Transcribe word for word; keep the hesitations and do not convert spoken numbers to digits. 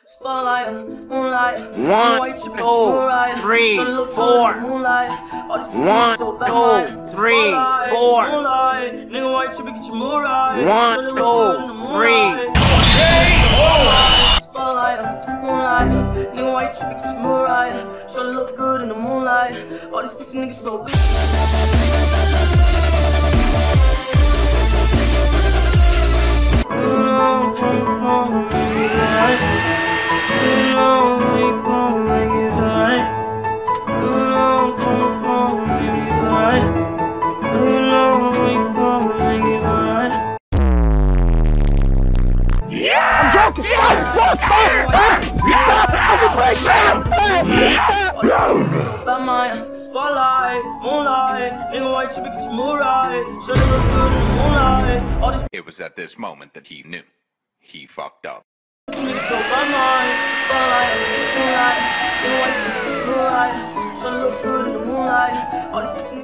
Spotlight, moonlight. One, two, three, four. One, two, three, four. Nigga, white chip, get your mood right. One, two, three. Spotlight, moonlight. Nigga, white chip, get your mood right. Show look good in the moonlight. All these pussy niggas so good. I'm joking! Stop! Spotlight, moonlight, nigga white chip, get your mood right. Should look good in the moonlight. All these It was at this moment that he knew. He fucked up. niggas so by mine. Spotlight, moonlight, nigga white chip, get your mood right. Should look good in the moonlight. All these